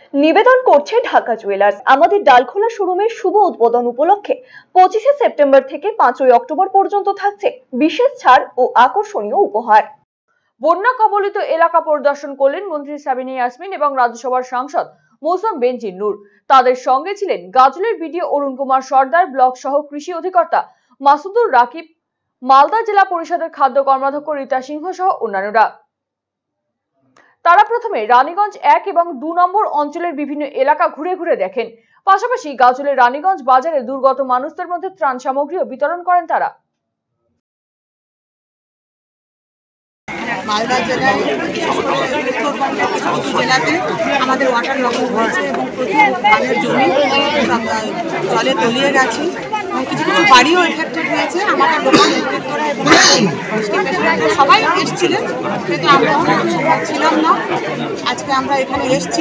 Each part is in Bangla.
নিবেদন করছে ঢাকা জুয়েলার্স। আমাদের ডালখোলা শোরুমের শুভ উদ্বোধন উপলক্ষে 25শে সেপ্টেম্বর থেকে 5ই অক্টোবর পর্যন্ত থাকছে বিশেষ ছাড় ও আকর্ষণীয় উপহার। বন্যা কবলিত এলাকা পরিদর্শন করলেন মন্ত্রী সাবিনা ইয়াসমিন এবং রাজ্যসভার সাংসদ মৌসুম বেনজির। তাদের সঙ্গে ছিলেন গাজলের বিডিও অরুণ কুমার সর্দার, ব্লক সহ কৃষি অধিকর্তা মাসুদুর রাকিব, মালদা জেলা পরিষদের খাদ্য কর্মাধ্যক্ষ রীতা সিংহ সহ অন্যান্যরা। তারা প্রথমে রানীগঞ্জ 1 এবং 2 নম্বর অঞ্চলের বিভিন্ন এলাকা ঘুরে ঘুরে দেখেন। পাশাপাশি গাজলের রানীগঞ্জ বাজারে দুর্গত মানুষদের মধ্যে ত্রাণ সামগ্রীও বিতরণ করেন তারা। মালদা জেলায় উত্তরবঙ্গের কিছু কিছু জেলাতে আমাদের ওয়াটার লকিং হয়েছে এবং প্রচুর ধানের জমি জলে তলিয়ে গেছে এবং কিছু কিছু বাড়িও এফেক্টেড হয়েছে। আমাদের দোকান করা এবং সবাই এসেছিলেন, কিন্তু আমরা ছিলাম না। আজকে আমরা এখানে এসেছি,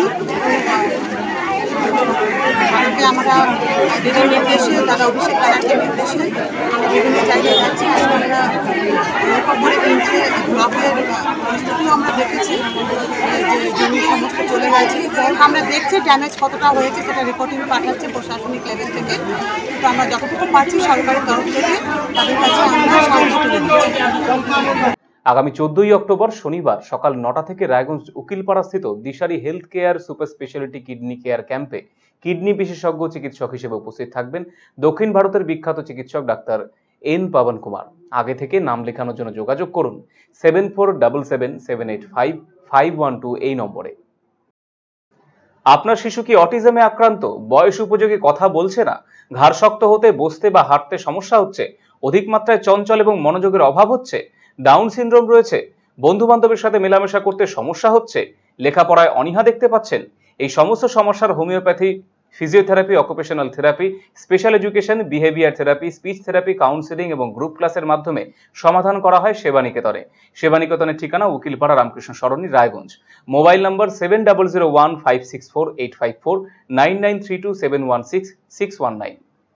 আমরা দিদির নির্দেশে, দাদা অভিষেক ব্যানার্জির নির্দেশে আমরা বিভিন্ন জায়গায় যাচ্ছি। আজকে আমরা করে কিনছে ব্লকের পরিস্থিতিও আমরা দেখেছি যে জমি সমস্ত চলে গেছে। আমরা দেখছি ড্যামেজ কতটা হয়েছে, সেটা রিপোর্টিং পাঠাচ্ছে প্রশাসনিক লেভেল থেকে, কিন্তু আমরা যতটুকু পাচ্ছি সরকারের তরফ থেকে তাদের কাছে আমরা সাহায্য তুলে দিচ্ছি। আগামী 14ই অক্টোবর শনিবার সকাল 9টা থেকে রায়গঞ্জ উকিলপাড়া স্থিত Dishari health care super speciality kidney care ক্যাম্পে কিডনি বিশেষজ্ঞ চিকিৎসক হিসেবে উপস্থিত থাকবেন দক্ষিণ ভারতের বিখ্যাত চিকিৎসক ডাক্তার এন পাবন কুমার। আগে থেকে নাম লেখানোর জন্য যোগাযোগ করুন 7477785512 এই নম্বরে। আপনার শিশু কি অটিজমে আক্রান্ত? বয়স উপযোগী কথা বলছে না? ঘাড় শক্ত হতে, বসতে বা হাঁটতে সমস্যা হচ্ছে? অধিক মাত্রায় চঞ্চল এবং মনোযোগের অভাব হচ্ছে? ডাউন সিনড্রোম রয়েছে? বন্ধু বান্ধবের সাথে মেলামেশা করতে সমস্যা হচ্ছে? লেখাপড়ায় অনীহা দেখতে পাচ্ছেন? এই সমস্ত সমস্যার homeopathy, physiotherapy, occupational therapy, special education, behaviour therapy, speech therapy, counselling এবং গ্রুপ ক্লাসের মাধ্যমে সমাধান করা হয় সেবানিকেতনে। সেবানিকেতনের ঠিকানা উকিলপাড়া রামকৃষ্ণ সরণি, রায়গঞ্জ। Mobile number 7001564854, 9932716619।